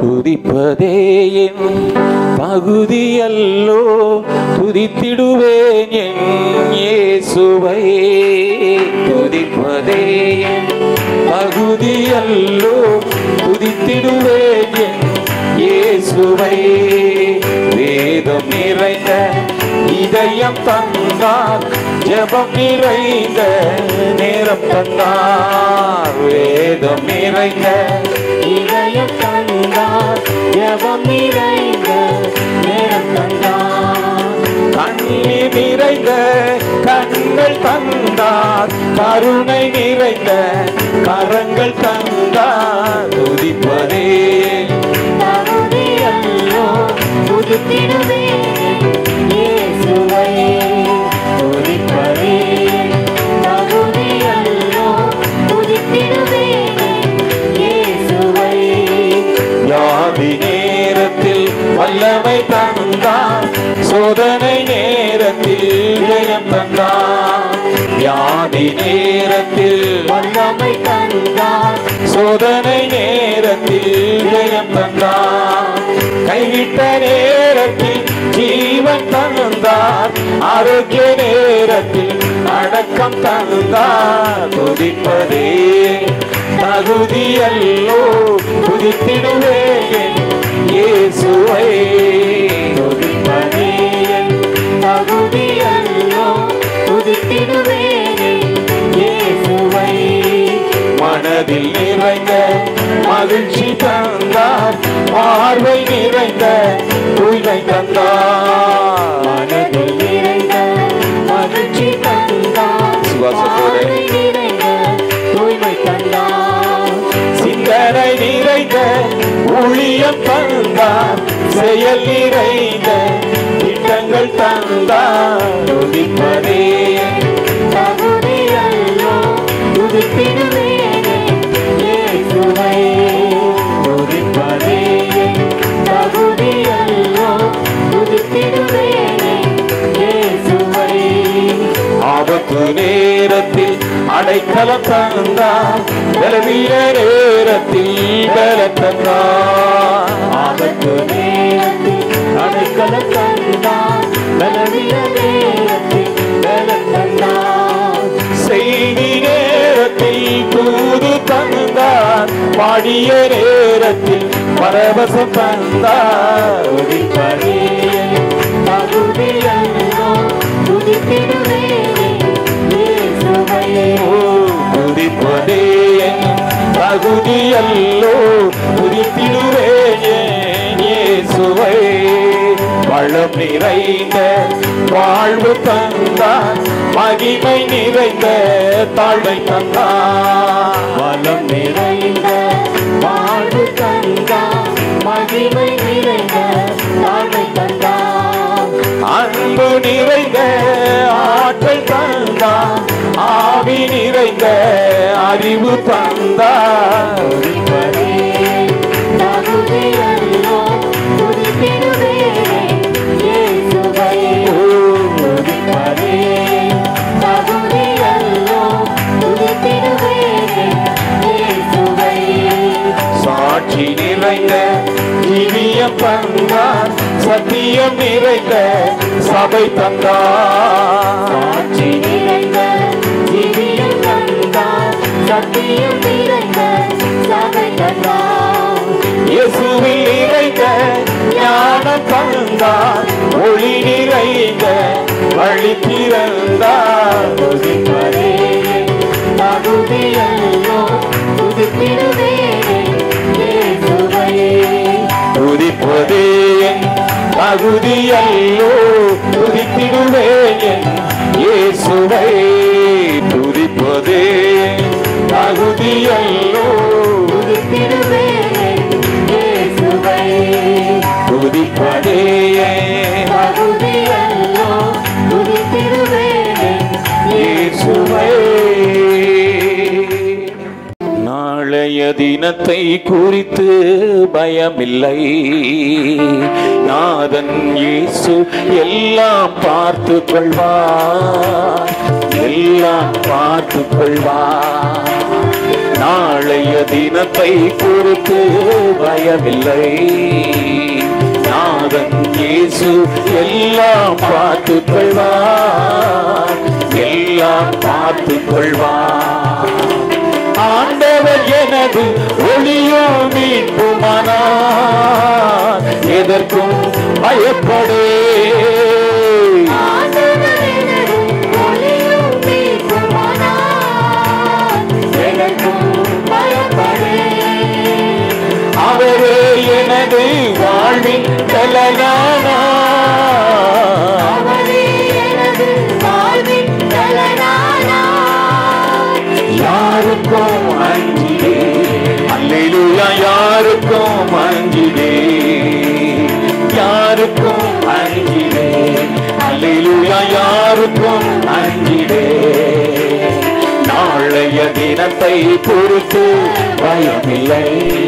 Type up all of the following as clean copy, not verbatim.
துதிப்பதே என் பகுதியல்லோ, துதித்திடுவேன் என் இயேசுவை. துதிப்பதே என் பகுதியல்லோ, துதித்திடுவேன் என் இயேசுவை. வேதம் நிறைந்த இதயம் தந்தார், ஜெபம் நிறைந்த நேரம் தந்தார். வேதம் நிறைந்த இதயம் தந்தார், ஜெபம் நிறைந்த நேரம் தந்தார். கண்ணீர் நிறைந்த கண்கள் தந்தார், கருணை நிறைந்த கரங்கள் தந்தார். துதிப்பதே பகுதியல்லோ, துதித்திடுவேன் இயேசுவை. துதிப்பதே பகுதியல்லோ, துதித்திடுவேன் இயேசுவை. வியாதி நேரத்தில் வல்லமை தந்தார், சோதனை நேரத்தில் ஜெயம் தந்தார். வியாதி நேரத்தில் வல்லமை தந்தார், சோதனை நேரத்தில் ஜெயம் தந்தார். கைவிட்ட நேரத்தில் ஜீவன் தந்தார், ஆரோக்கிய நேரத்தில் அடக்கம் தந்தார். துதிப்பதே தகுதியல்லோ, துதித்திடுவேன் இயேசுவை. துதிப்பதே தகுதியல்லோ, துதித்திடுவேன் இயேசுவை. மனதில் நிறைந்த மகிழ்ச்சி தந்தார், பார்வை நிறைந்த தூய்மை தந்தார். மனதில் நிறைந்த மகிழ்ச்சி தந்தார், சுவாசத்தோடு நிறைந்த தூய்மை தந்தார். சிந்தனை நிறைந்த ஊழியம் தந்தார், செயல் நிறைந்த திட்டங்கள் தந்தார். துதிப்பதே தகுதியல்லோ, துதித்திடுவேன் இயேசுவை. துதிப்பதே தகுதியல்லோ, துதித்திடுவேன் இயேசுவை. ஆபத்து நேரத்தில் அடைக்கலம் தந்தார், பலவீன நேரத்தில் பலம் தந்தார். ஆபத்து நேரத்தில் அடைக்கலம் தந்தார், பலவீன நேரத்தில் பலம் தந்தார். செய்தி நேரத்தில் தூது தந்தார், பாடிய நேரத்தில் பரவசம் தந்தார். துதிப்பதே தகுதியல்லோ, துதித்திடுவேன் இயேசுவை. துதிப்பதே தகுதியல்லோ, துதித்திடுவேன் இயேசுவை. வளம் நிறைந்த வாழ்வு தந்தார், மகிமை நிறைந்த தாழ்வை தந்தார். வளம் நிறைந்த வாழ்வு தந்தார், மகிமை நிறைந்த தாழ்வை தந்தார். அன்பு நிறைந்த ஆற்றல் தந்தார், ஆவி நிறைந்த அறிவு தந்தார். துதிப்பதே தகுதியல்லோ, துதித்திடுவேன் இயேசுவை. துதிப்பதே தகுதியல்லோ, துதித்திடுவேன் இயேசுவை. சாட்சி நிறைந்த ஜீவியம் தந்தார், சத்தியம் நிறைந்த சபை தந்தார். சாட்சி நிறைந்த ஜீவியம் தந்தார், சத்தியம் நிறைந்த சபை தந்தார். இயேசுவில் நிறைந்த ஞானம் தந்தார், ஒளி நிறைந்த வழி திறந்தார். துதிப்பதே தகுதியல்லோ, துதித்திடுவேன் இயேசுவை. துதிப்பதே தகுதியல்லோ, துதித்திடுவேன் இயேசுவை. துதிப்பதே தகுதியல்லோ, துதித்திடுவேன் இயேசுவை. துதிப்பதே தகுதியல்லோ, துதித்திடுவேன் இயேசுவை. நாளைய தினத்தை குறித்து பயமில்லை, நாதன் இயேசு எல்லாம் பார்த்து கொள்வார், எல்லாம் பார்த்து கொள்வார். நாளைய தினத்தை குறித்து பயமில்லை. நாதன் இயேசு எல்லாம் பார்த்துக் கொள்வார், எல்லாம் பார்த்துக் கொள்வார். ஆண்டவர் எனது ஒளியும் மீட்புமானார், எதற்கும் பயப்படே. அவரே எனது வாழ்வின் யாருக்கும் அஞ்சிடே. அல்லேலூயா. யாருக்கும் அஞ்சிடே, யாருக்கும் அஞ்சிடே. அல்லேலூயா. யாருக்கும் அஞ்சிடே. நாளைய தினத்தை குறித்து பயமில்லை.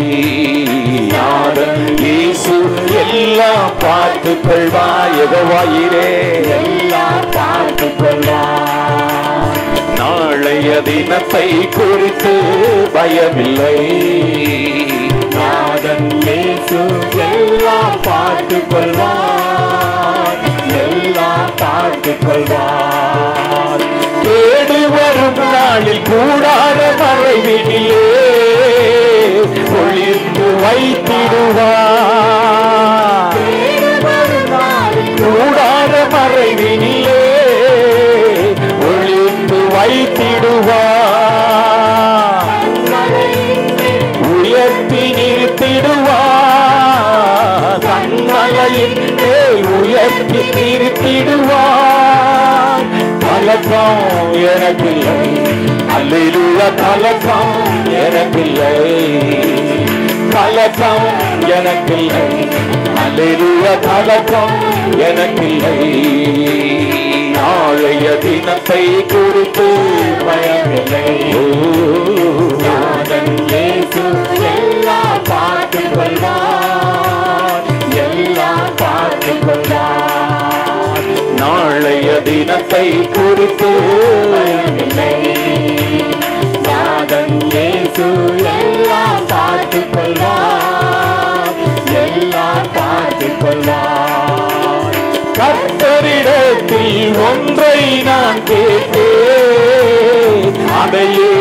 நாதன் இயேசு எல்லாம் பார்த்துக் கொள்வார். யெகோவாயிரே எல்லாம் பார்த்துக் கொள்வார். நாளைய தினத்தை குறித்து பயமில்லை. நாதன் இயேசு எல்லாம் பார்த்துக் கொள்வார், எல்லாம் பார்த்துக் கொள்வார். கேடு வரும் நாளில் கூடார மறைவினிலே ஒளிர்ந்து வைத்திடுவார். கூடார மறைவினிலே ஒளிர்ந்து வைத்திடுவார். உயர்த்தி நிறுத்திடுவார். கண்மலையின் மேல் உயர்த்தி நிறுத்திடுவார். கலக்கம் எனக்கில்லை. அல்லேலூயா. கலக்கம் எனக்கில்லை, கலக்கம் எனக்கில்லை. அல்லேலூயா. கலக்கம் எனக்கில்லை. நாளைய தினத்தை குறித்து பயமில்லை. நாதன் இயேசு எல்லாம் பார்த்துக் கொள்வார், எல்லாம் பார்த்துக் கொள்வார். நாளைய தினத்தை குறித்து பயமில்லை. நாதன் இயேசு எல்லாம் பார்த்துக் கொள்வார், எல்லாம் பார்த்துக் கொள்வார். கர்த்தரிடத்தில் ஒன்றை நான் கேட்டேன், அதையே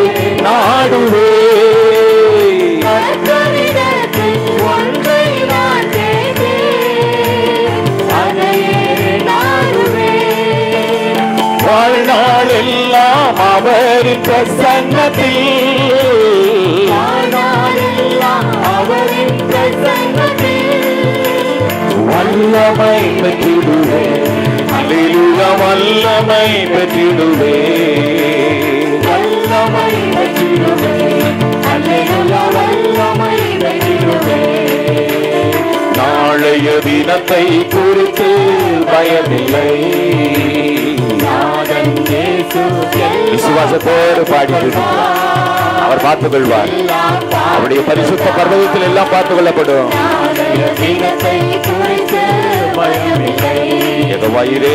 நாடுவேன். கர்த்தரிடத்தில் ஒன்றை நான் கேட்டேன், அதையே நாடுவேன். வாழ்நாள் எல்லாம் அவரின் பிரசன்னத்தில், வாழ்நாள் எல்லாம் அவரின் பிரசன்னத்தில் வல்லமை பெற்றிடுவேன். அல்லேலூயா. வல்லமை பெற்றிடுவேன், வல்லமை பெற்றிடுவேன். அல்லேலூயா. வல்லமை பெற்றிடுவேன். நாளைய தினத்தை குறித்து பயமில்லை. நாதன் இயேசு விசுவாசத்தோடு பாடிட்டு அவர் பார்த்துக் கொள்வார். அவருடைய பரிசுத்த பர்வதத்தில் எல்லாம் பார்த்துக் கொள்ளப்படும். யெகோவாயிரே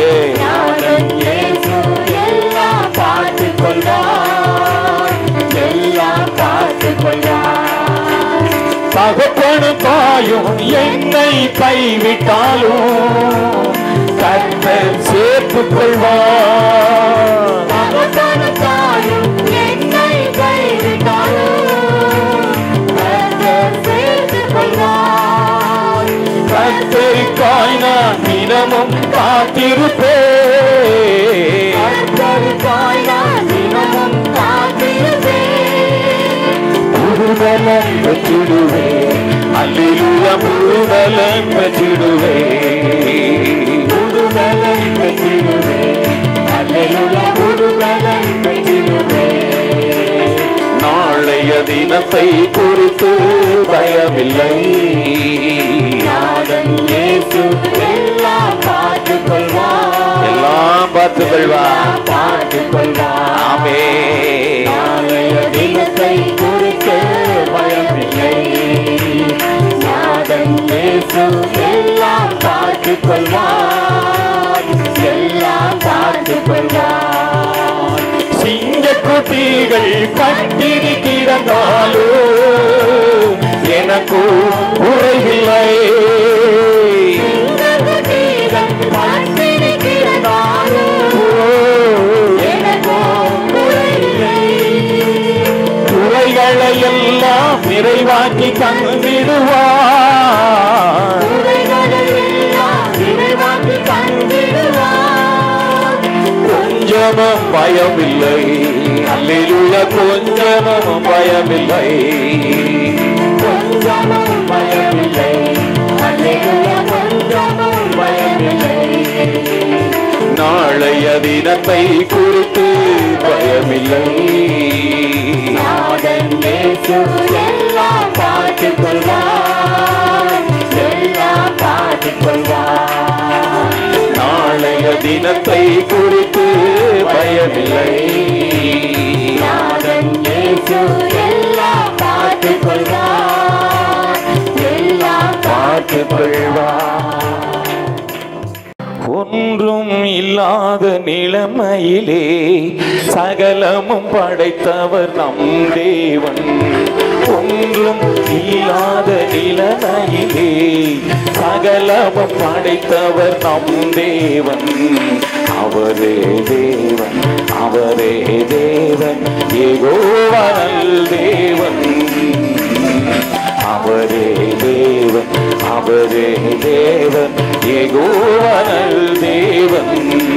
எல்லாம் பார்த்துக் கொள்வார், எல்லாம் பார்த்துக் கொள்வார். தகப்பனும் தாயும் என்னை கைவிட்டாலும் கர்த்தர் சேர்த்துக் கொள்வார். தகப்பனும் தாயும் என்னை கைவிட்டாலும் கர்த்தர் சேர்த்துக் கொள்வார். கர்த்தருக்காய் நான் தினமும் காத்திருப்பேன், கர்த்தருக்காய் நான் தினமும் காத்திருப்பேன். புதுபலன் பெற்றிடுவேன். அல்லேலூயா. புதுபலன் பெற்றிடுவேன், புதுபலன் பெற்றிடுவேன். அல்லேலூயா. புதுபலன் பெற்றிடுவேன். நாளைய தினத்தை குறித்து பயமில்லை. நாதன் இயேசு எல்லாம் பார்த்துக் கொள்வார், எல்லாம் பார்த்துக் கொள்வார், பார்த்துக் கொள்வார். ஆமென். நாளைய தினத்தை குறித்து பயமில்லை. நாதன் இயேசு எல்லாம் பார்த்துக் கொள்வார், எல்லாம் பார்த்துக் கொள்வார். சிங்கக்குட்டி குட்டிகள் பட்டினி கிடந்தாலும் எனக்கு குறைவில்லை. குறைகளை எல்லாம் நிறைவாக்கி தந்திடுவார். கொஞ்சமும் பயமில்லை. அல்லேலூயா. கொஞ்சமும் பயமில்லை. கொஞ்சமும் பயமில்லை. அல்லேலூயா. கொஞ்சமும் பயமில்லை. நாளைய தினத்தை குறித்து பயமில்லை. எல்லாம் பார்த்துக் கொள்வார். எல்லாம் பார்த்துக் கொள்வார். நாளைய தினத்தை குறித்து பயமில்லை. எல்லாம் பார்த்துக் கொள்வார். எல்லாம் பார்த்துக் கொள்வார். ஒன்றும் இல்லாத நிலைமையிலே சகலமும் படைத்தவர் நம் தேவன். ஒன்றும் இல்லாத நிலைமையிலே சகலமும் படைத்தவர் நம் தேவன். அவரே தேவன், அவரே தேவன், யெகோவா தேவன். அவரே தேவன், அவரே தேவன், யெகோவா தேவன்.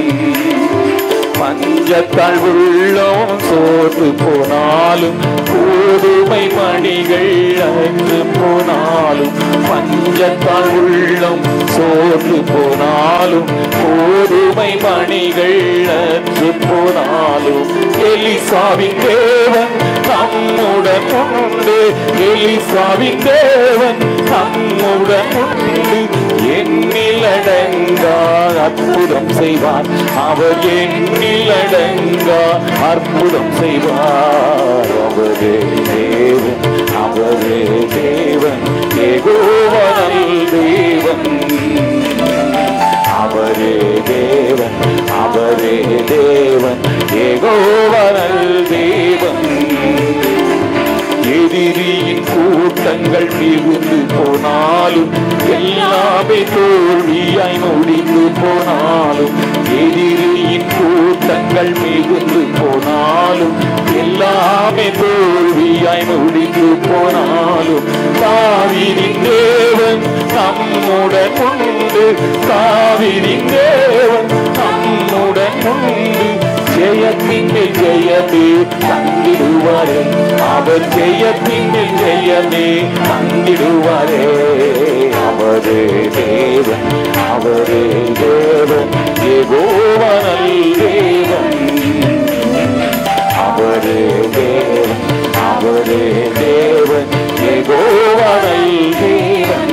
பஞ்சத்தால் உள்ளம் சோர்ந்து போனாலும் கோதுமை மணிகள் அன்று போனாலும், பஞ்சத்தால் உள்ளம் சோர்ந்து போனாலும் கோதுமை மணிகள் அன்று போனாலும், எலிசாவின் தேவன் நம்முடன் உண்டு. எலிசாவின் தேவன் நம்முடன் உண்டு. எண்ணிலடங்கா அற்புதம் செய்வார். அவர் எண்ணிலடங்கா அற்புதம் செய்வார். அவரே தேவன், அவரே தேவன், யெகோவா தேவன். அவரே தேவன், அவரே தேவன், யெகோவா தேவன். எதிரியின் கூட்டங்கள் மிகுந்து போனாலும் எல்லாமே தோல்வியாய் முடிந்து போனாலும், எதிரியின் கூட்டங்கள் மிகுந்து போனாலும் எல்லாமே தோல்வியாய் முடிந்து போனாலும், தாவீதின் தேவன் நம்முடன் உண்டு. தாவீதின் தேவன் நம்முடன் உண்டு. ஜெயத்தின் ஜெயமே தந்திடுவாரே. அவர் ஜெயத்தின் ஜெயமே தந்திடுவாரே. அவரே தேவன், அவரே தேவன், யெகோவா தேவன். அவரே தேவன், அவரே தேவன், யெகோவா தேவன்.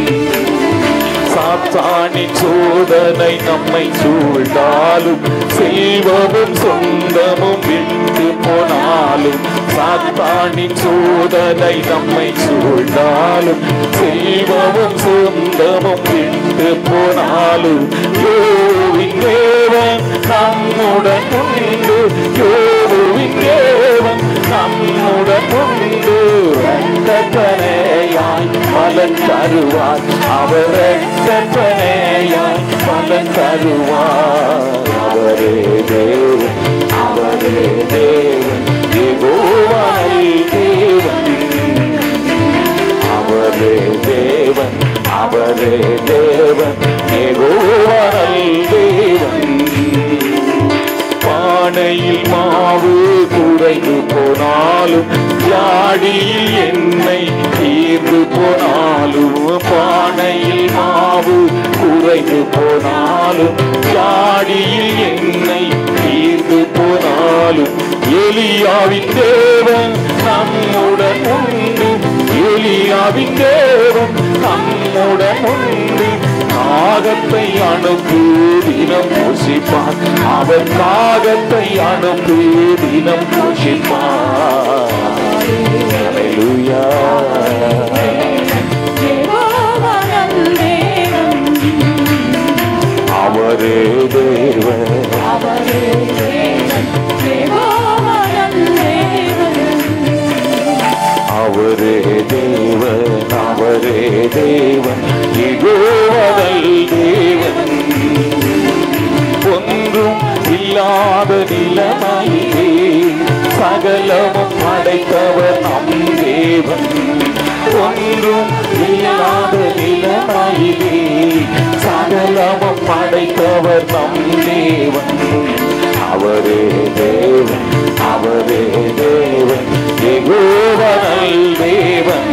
சாத்தானின் சோதனை நம்மை சூழ்ந்தாலும், செல்வமும் சொந்தமும் விட்டு போனாலும், சாத்தானின் சோதனை நம்மை சூழ்ந்தாலும், செல்வமும் சொந்தமும் விட்டு போனாலும், யோவின் தேவன் நம்முடன் உண்டு. யோவின் தேவன் நம்முடன் உண்டு. இரட்சகனேயாய் பலன் தருவார். அவர் இரட்சகனேயாய் பலன் தருவார். அவரே தேவன், அவரே தேவன், யெகோவா தேவன். அவரே தேவன், அவரே தேவன், யெகோவா தேவன். பானையில் மாவு குறைந்து போனாலும், ஜாடியில் எண்ணெய் தீர்ந்து போனாலும், பானையில் மாவு குறைந்து போனாலும், ஜாடியில் எண்ணெய் தீர்ந்து போனாலும், எலியாவின் தேவன் நம்முடன் உண்டு. எலியாவின் தேவன் நம்முடன் உண்டு. காகத்தை அனுப்பி தினம் போஷிப்பார். அவர் காகத்தை அனுப்பி தினம் போஷிப்பார். அல்லேலூயா. அவரே தேவன், அவரே தேவன், யெகோவா தேவன். தேவன், யெகோவாதல் தேவன். ஒன்றும் இல்லாத நிலைமையிலே சகலமும் படைத்தவர் நம் தேவன். ஒன்றும் இல்லாத நிலைமையிலே சகலமும் படைத்தவர் நம் தேவன். அவரே தேவன், அவரே தேவன், யெகோவாதல் தேவன்.